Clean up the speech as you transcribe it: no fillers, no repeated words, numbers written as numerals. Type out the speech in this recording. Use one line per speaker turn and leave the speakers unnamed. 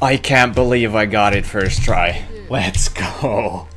I can't believe I got it first try. Let's go.